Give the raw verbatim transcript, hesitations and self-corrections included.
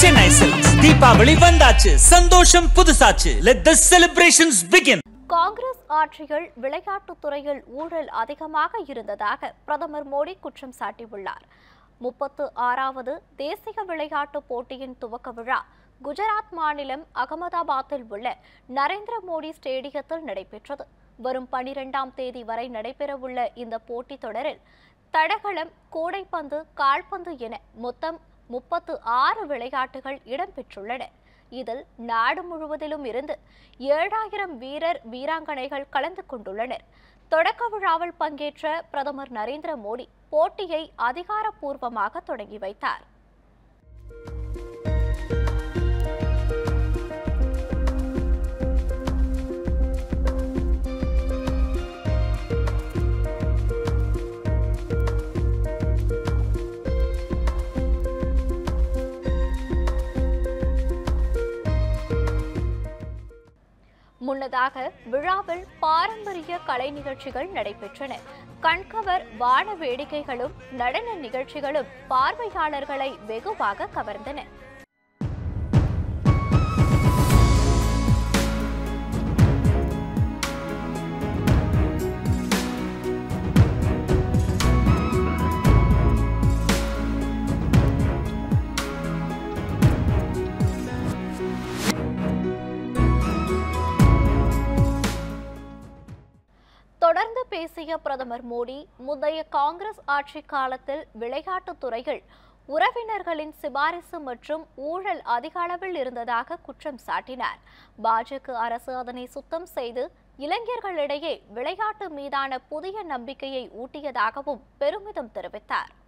Chennai Silks Deepavali வந்தாச்சு, சந்தோஷம் புதுசாச்சு. Let the celebrations begin. Congress ஆட்சியில் விளையாட்டுத் துறையில் ஊழல் அதிகமாக இருந்ததாக பிரதமர் மோடி குற்றம் சாட்டியுள்ளார். முப்பத்து ஆறாவது தேசிய விளையாட்டுப் போட்டியின் துவக்க விழா குஜராத் மாநிலம் அகமதாபாத்தில் உள்ள நரேந்திர மோடி ஸ்டேடியத்தில் நடைபெற்றது. வரும் பனிரெண்டாம் தேதி வரை நடைபெறவுள்ள இந்த போட்டித் தொடரில் தடகளம், கூடைப்பந்து, கால்பந்து என மொத்தம் முப்பத்து ஆறு விளையாட்டுகள் இடம்பெற்றுள்ளன. இதில் நாடு முழுவதிலும் இருந்து ஏழாயிரம் வீரர் வீராங்கனைகள் கலந்து கொண்டுள்ளனர். தொடக்க விழாவில் பங்கேற்ற பிரதமர் நரேந்திர மோடி போட்டியை அதிகாரப்பூர்வமாக தொடங்கி வைத்தார். முன்னதாக விழாவில் பாரம்பரிய கலை நிகழ்ச்சிகள் நடைபெற்றன. கண்கவர் வான வேடிக்கைகளும் நடன நிகழ்ச்சிகளும் பார்வையாளர்களை வெகுவாக கவர்ந்தன. தொடர்ந்து பேசிய பிரதமர் மோடி, முந்தைய காங்கிரஸ் ஆட்சி காலத்தில் விளையாட்டுத் துறையில் உறவினர்களின் சிபாரிசு மற்றும் ஊழல் அதிக அளவில் இருந்ததாக குற்றம் சாட்டினார். பாஜக அரசு அதனை சுத்தம் செய்து இளைஞர்களிடையே விளையாட்டு மீதான புதிய நம்பிக்கையை ஊட்டியதாகவும் பெருமிதம் தெரிவித்தார்.